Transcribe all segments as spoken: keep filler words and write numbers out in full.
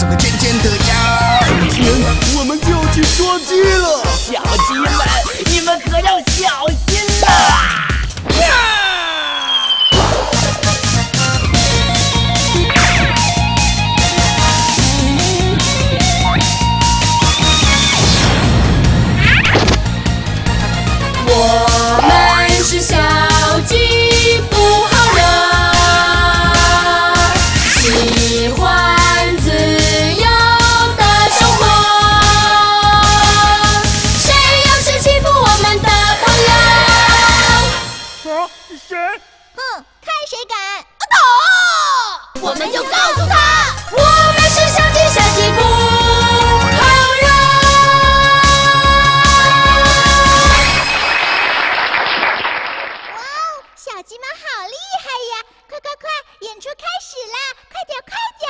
个尖尖的牙。 天，我们就要去捉鸡了！ 小鸡们，你们可要小心了！ 我们是小鸡，不好惹，喜欢自由的生活。谁要是欺负我们的朋友？ 啊，谁？ 哼，看谁敢！ 打！我们就告诉他，我们是小鸡，小鸡不好惹。 小鸡们好厉害呀！快快快，演出开始啦！快点快点！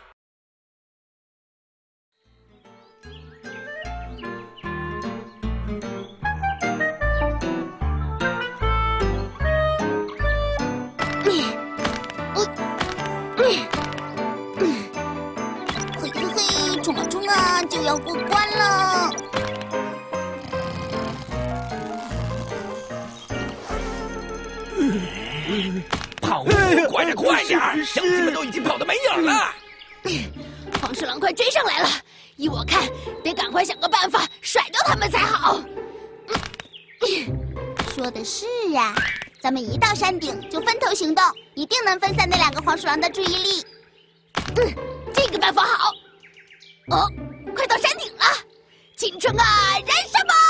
嘿嘿嘿，冲啊冲啊，就要过关了！ 跑步快点快点，小鸡们都已经跑得没影了。 黄鼠狼快追上来了，依我看，得赶快想个办法甩掉他们才好。 说的是啊，咱们一到山顶就分头行动，一定能分散那两个黄鼠狼的注意力。 嗯，这个办法好。哦，快到山顶了，青春啊，燃烧吧！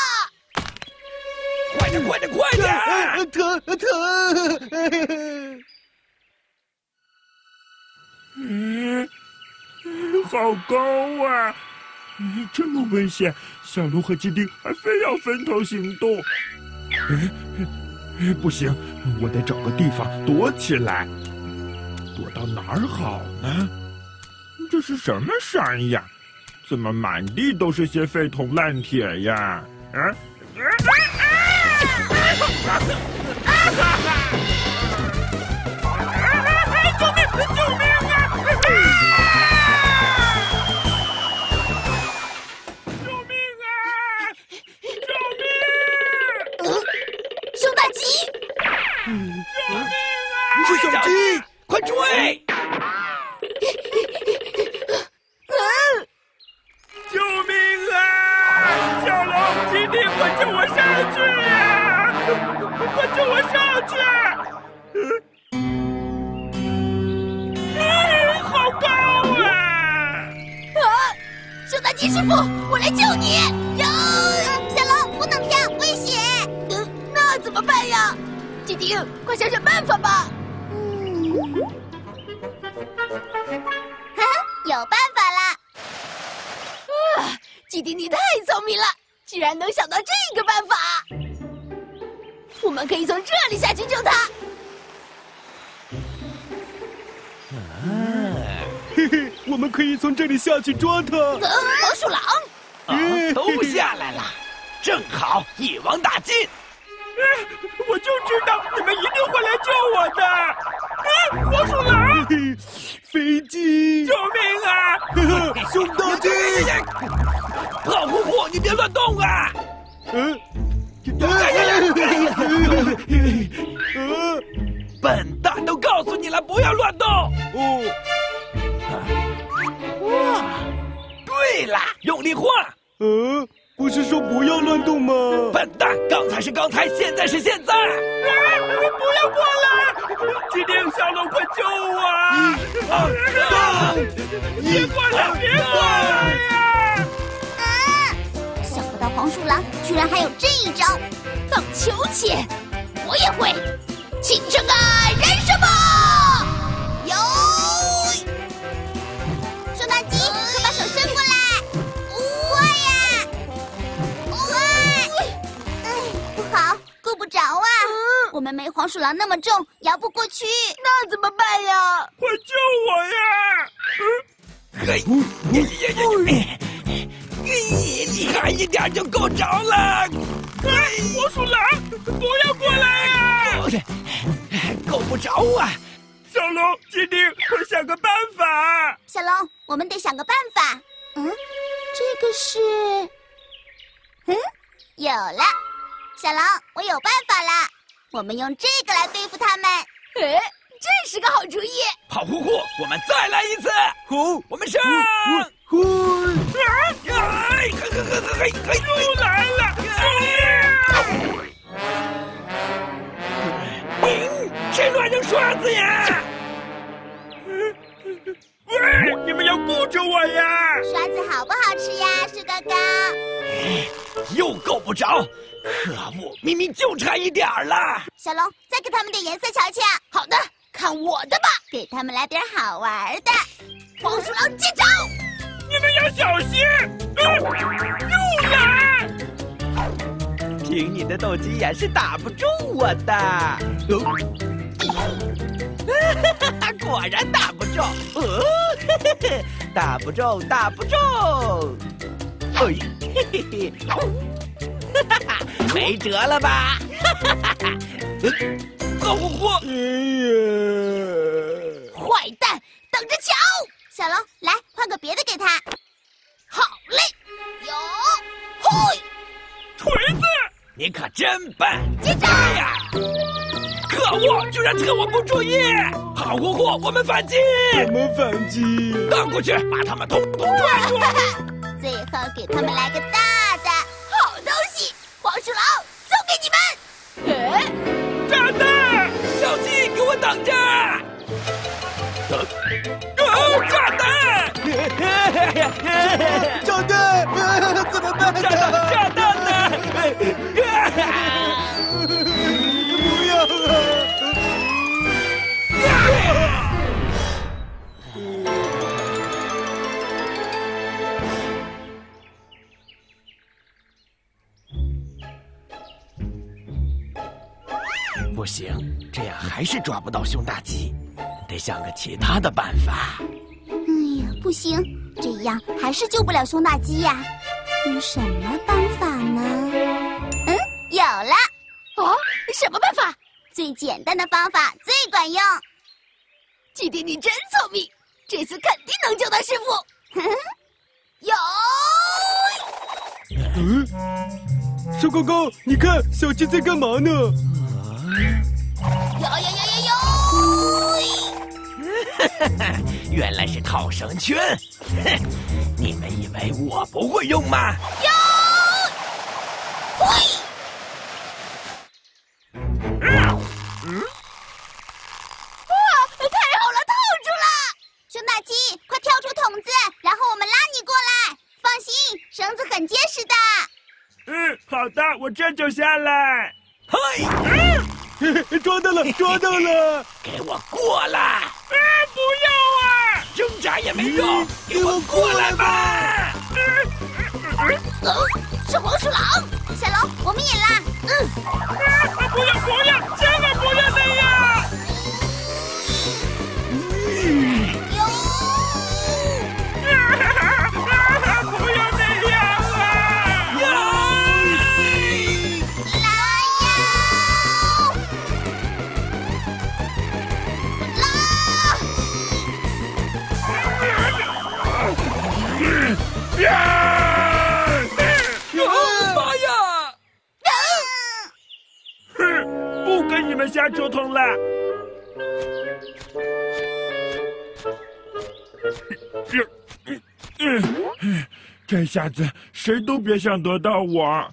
快点快点快点！ 疼疼！ 嗯，好高啊！这么危险，小鹿和鸡丁还非要分头行动。哎，不行，我得找个地方躲起来。躲到哪儿好呢？这是什么山呀？怎么满地都是些废铜烂铁呀？啊！救命！救命啊！救命啊！救命！ 呃，熊大鸡！ 救命啊！ 是小鸡， 快追！ 救命啊！小龙，鸡丁，快救我上去呀！快救我上去！嗯，好高啊！ 啊，熊大鸡师傅，我来救你！呀， 小龙不能跳，危险！ 呃，那怎么办呀？鸡丁，快想想办法吧！ 嗯，哈，有办法啦！ 啊，鸡丁你太聪明了，居然能想到这个办法！我们可以从这里下去救他。 嘿嘿，我们可以从这里下去抓它。 呃，黄鼠狼， 啊，都下来了，正好一网打尽。 我就知道你们一定会来救我的！啊，黄鼠狼！ 飞机！ 救命啊！ 熊大鸡！ 胖乎乎，你别乱动啊！ 嗯。 笨蛋，都告诉你了，不要乱动。 哦。 哇，对了，用力晃。 嗯，不是说不要乱动吗？ 笨蛋，刚才是刚才，现在是现在。啊！ 不要过来！鸡丁，小龙，快救我！啊！别过来，别过来呀！ 啊！想不到黄鼠狼居然还有这一招， 荡秋千，我也会。青春啊，燃烧吧！ 哟！熊大鸡，快把手伸过来！快呀！快！哎，不好，够不着啊！我们没黄鼠狼那么重，摇不过去。 那怎么办呀？ 快救我呀！ 嘿，厉害一点就够着了。 哎，黄鼠狼，不要过来呀！ 够不着啊！ 小小龙，吉丁，快想个办法！ 小龙，我们得想个办法。嗯，这个是……嗯，有了，小龙，我有办法了。我们用这个来对付他们。 哎，这是个好主意。 好呼呼，我们再来一次。 好， 我们上！ 嘿， 哎，嘿嘿嘿嘿嘿， 又来了！ 谁乱扔刷子呀？ 喂，你们要顾着我呀！ 刷子好不好吃呀，树哥哥？ 又够不着，可恶，明明就差一点儿了。 小龙，再给他们点颜色瞧瞧。 好的，看我的吧！ 给他们来点好玩的。 黄鼠狼接招！ 你们要小心！呃、又来！ 凭你的斗鸡眼是打不中我的。哦果然打不中，哦，嘿嘿嘿，打不中，打不中，哎，嘿嘿嘿，哈哈，没辙了吧？哈哈哈哈！好呼呼！ 哎呀， 坏蛋，等着瞧！ 小龙，来换个别的给他。 好嘞，有，嘿， 锤子， 你可真笨！ 接招呀！可恶，居然趁我不注意！好呼呼，我们反击！ 怎么反击？ 荡过去，把他们统统抓住！ 最后给他们来个大的。 好东西，黄鼠狼送给你们。哎， 炸弹！ 小鸡，给我等着！哦，炸弹！ 炸弹！怎么办？ 炸弹！炸弹呢？ 不要啊！ 不行，这样还是抓不到熊大鸡，得想个其他的办法。 哎呀，不行，这样还是救不了熊大鸡呀。用什么方法呢？嗯，有了。 哦，什么办法？ 最简单的方法最管用。 吉丁，你真聪明，这次肯定能救到师傅。有， 嗯，瘦高高，你看小鸡在干嘛呢？ 有有有有有！ 原来是套绳圈，哼！你们以为我不会用吗？ 有，嘿！ 嗯， 哇，太好了，套住了！ 熊大鸡，快跳出桶子，然后我们拉你过来。放心，绳子很结实的。 嗯，好的，我这就下来。 嘿， 嗯， 抓到了，抓到了！ 给我过来！ 啊，不要啊！ 挣扎也没用，给我过来吧！ 哦，是黄鼠狼！ 小龙，我们也拉。 嗯， 啊，不要不要，千万不要那样！ 有， 啊，不要那样啊！呀！ 妈呀！ 哼，不跟你们瞎折腾了。这下子谁都别想得到我。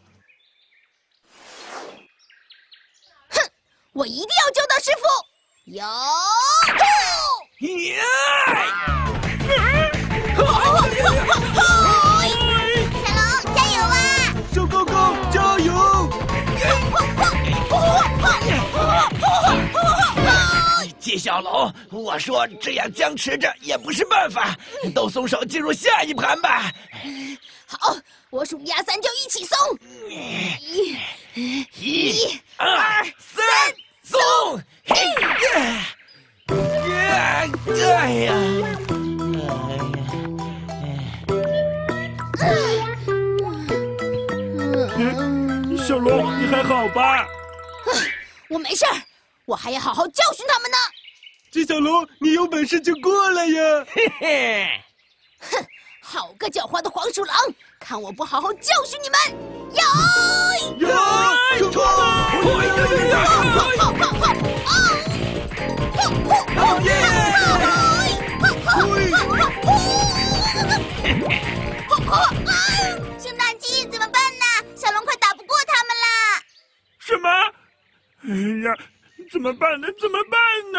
哼，我一定要救到师傅！有， 耶！ 小龙加油啊！ 瘦高高加油！ 纪小龙，我说这样僵持着也不是办法，都松手进入下一盘吧。 好，我数一二三就一起松。一、 一、二、三，松！嘿呀！哎呀！ 小龙，你还好吧？ 我没事儿，我还要好好教训他们呢。 纪晓龙，你有本事就过来呀！ 嘿嘿， 哼，好个狡猾的黄鼠狼，看我不好好教训你们！哟！ 呀，冲！ 跑跑跑跑！啊！ 好耶！ 圣诞鸡怎么办呢？小龙快打不过他们啦！ 什么？哎呀，怎么办呢？怎么办呢？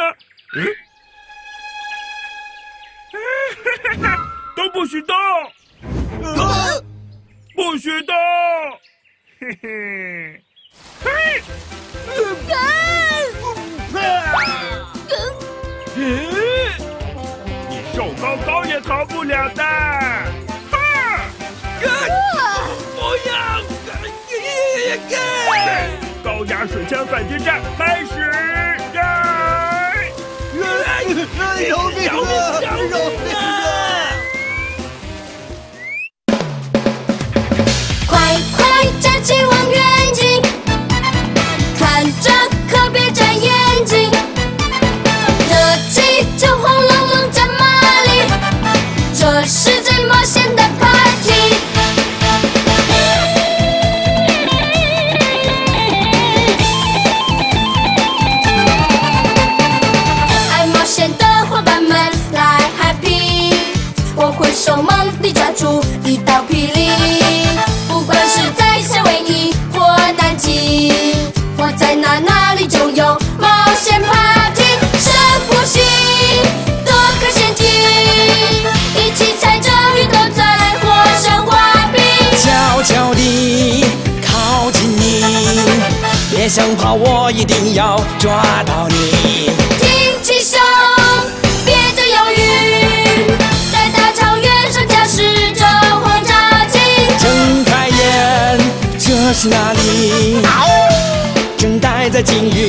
嗯，都不许动！ 啊！ 不许动！嘿嘿，嘿！你瘦高高也逃不了的！哈！ 不要！ 高压水枪反击战开始！呀！ 饶命啊！饶命啊！ 快快站起望远镜，看着可别眨眼睛，热气就轰隆隆加马力，这是最冒险的 party。爱冒险的伙伴们来 happy， 我会手猛地抓住一道霹雳。不管是在夏威夷或南极，或在哪哪里就有冒险 party， 深呼吸，躲开陷阱，一起踩着雨都在火山滑冰， 悄悄地靠近你，别想跑，我一定要抓到你。 挺起胸，别再犹豫，在大草原上驾驶着轰炸机， 睁开眼，这是哪里？正待在鲸鱼